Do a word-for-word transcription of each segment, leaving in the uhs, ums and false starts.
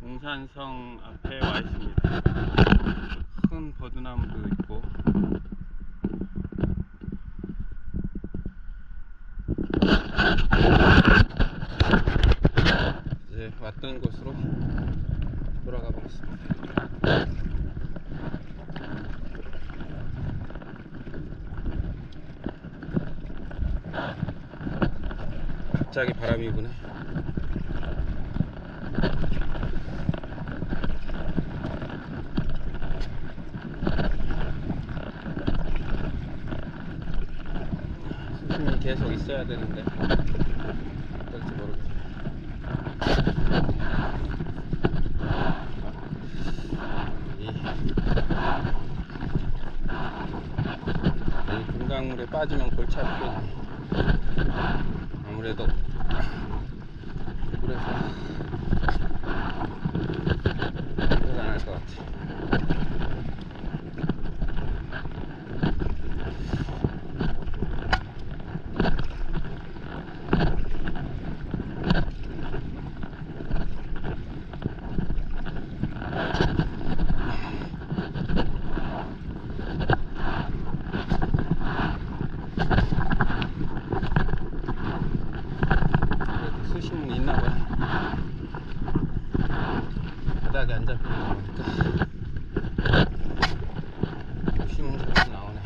용산성 앞에 와 있습니다. 큰 버드나무도 있고 이제 왔던 곳으로 돌아가 보겠습니다. 갑자기 바람이 부네. 수심이 계속 있어야 되는데 어떨지 모르겠네. 이, 이 금강물에 빠지면 골치 아프겠네. 아무래도 물에서 생각 안 할 것 같아. 수심은 있나 보네. 바닥에 안 잡히는 거 보니까 수심은 조금 나오네.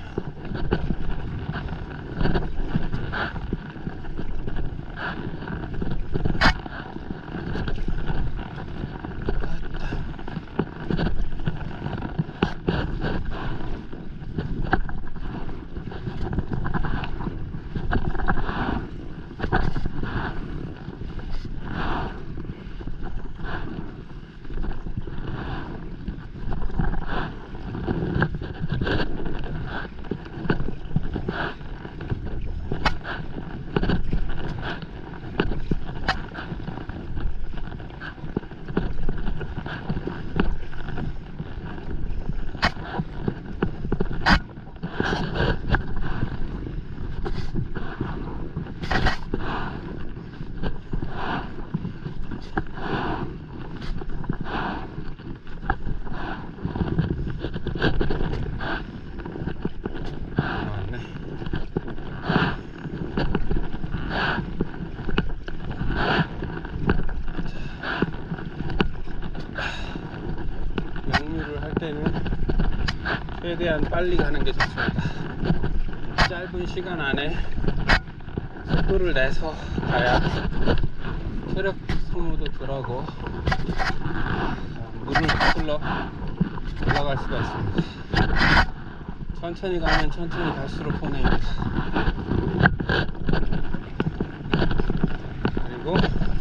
역류를 할 때는 최대한 빨리 가는 게 좋습니다. 짧은 시간 안에 속도를 내서 가야 체력 소모도 덜하고 물을 흡슬러 올라갈 수가 있습니다. 천천히 가면 천천히 갈수록 손해입니다. 그리고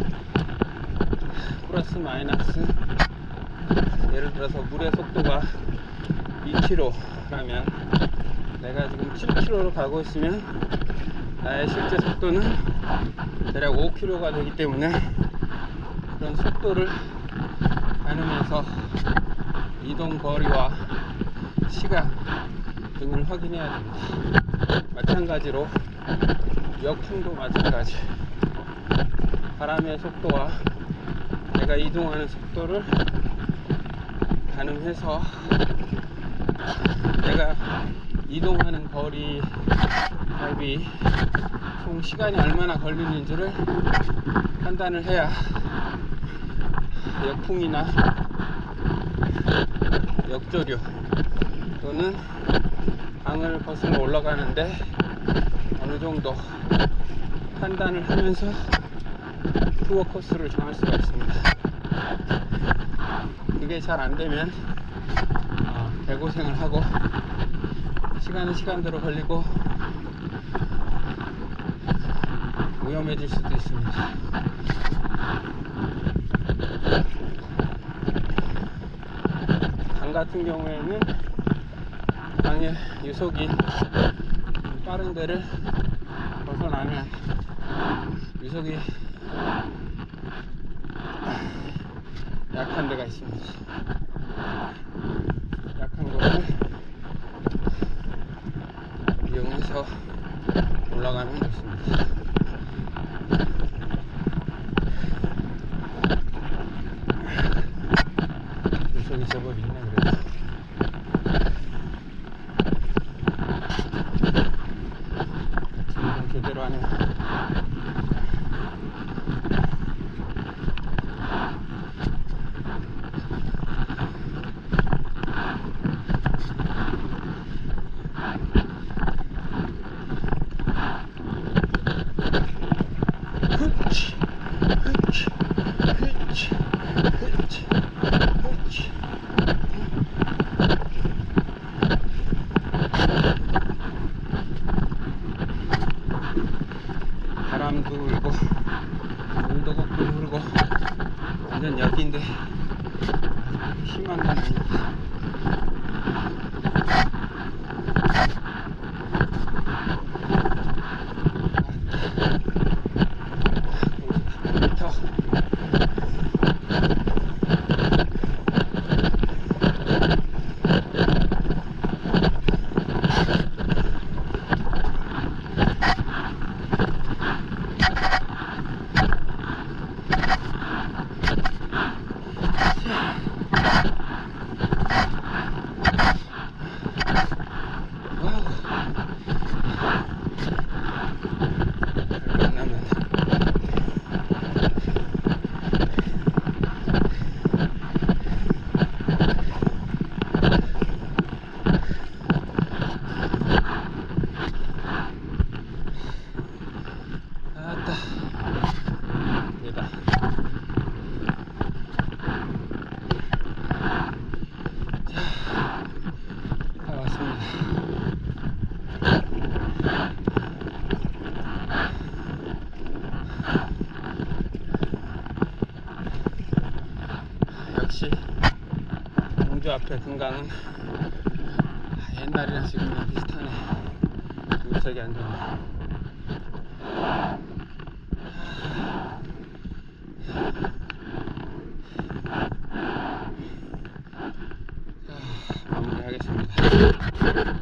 플러스 마이너스, 예를 들어서 물의 속도가 이 킬로미터라면 내가 지금 칠 킬로미터로 가고 있으면 나의 실제 속도는 대략 오 킬로미터가 되기 때문에 그런 속도를 가누면서 이동 거리와 시간 등을 확인해야 됩니다. 마찬가지로 역풍도 마찬가지. 바람의 속도와 내가 이동하는 속도를 가늠해서 내가 이동하는 거리 대비 총 시간이 얼마나 걸리는지를 판단을 해야 역풍이나 역조류 또는 강을 거슬러 올라가는데 어느 정도 판단을 하면서 투어 코스를 정할 수가 있습니다. 그게 잘 안되면 어, 개고생을 하고 시간은 시간대로 걸리고 위험해질 수도 있습니다. 강 같은 경우에는 강의 유속이 빠른 데를 벗어나면 유속이 약한 데가 있습니다. 약한 곳을 이용해서 올라가면 좋습니다. 저기 제법 있네. 그래도 지금 제대로 하네. 흐치 흐치 흐치 흐치 흐치. 바람도 불고 물도 거꾸로 흐르고 완전 여기인데 심한 건 아니지. 역시 공주 앞에 등강은 옛날이랑 지금이랑 비슷하네. 우석이 안 좋네. 자, 마무리하겠습니다.